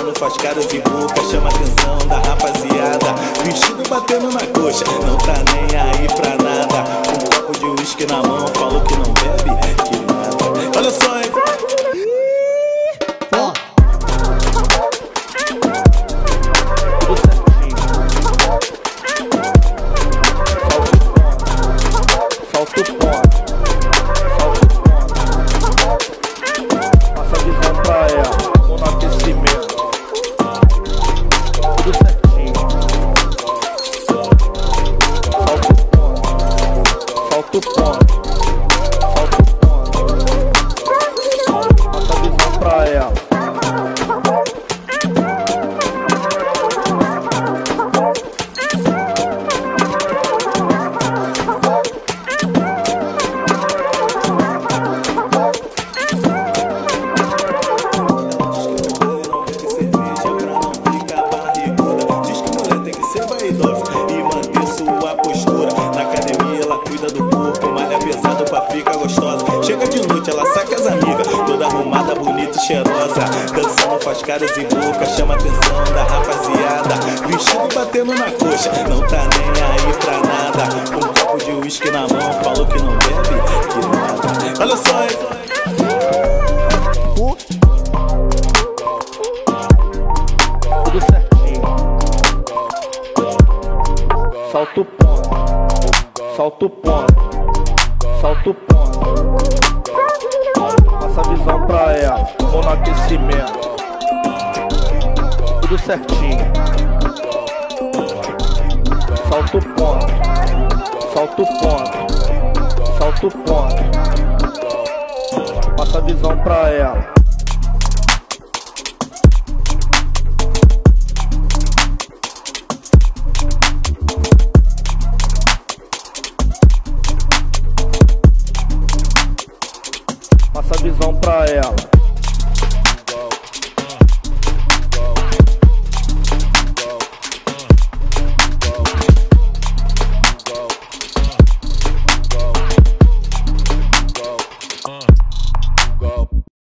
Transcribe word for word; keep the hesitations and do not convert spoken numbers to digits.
Dançando faz caras e boca, chama a atenção da rapaziada. Vestido batendo na coxa, não tá nem aí pra nada. Um copo de uísque na mão, falou que não bebe, que nada. Olha só, hein? Falta o ponto, falta o ponto. Passa a visão pra ela, tô no aquecimento. Tudo certinho. Falta o ponto, falta o ponto, falta o ponto. Passa a visão pra ela. E manter sua postura. Na academia ela cuida do corpo, malha pesado pra ficar gostosa. Chega de noite, ela saca as amigas, toda arrumada, bonita e cheirosa. Dançando faz caras e boca, chama a atenção da rapaziada. Vestido batendo na coxa, não tá nem aí pra nada. Um copo de uísque na mão, falou que não bebe, que nada. Olha só, hein? Tudo certinho. Falta o ponto, falta o ponto, falta o ponto. Passa a visão pra ela, tô no aquecimento. Tudo certinho. Falta o ponto, falta o ponto, falta o ponto. Passa a visão pra ela.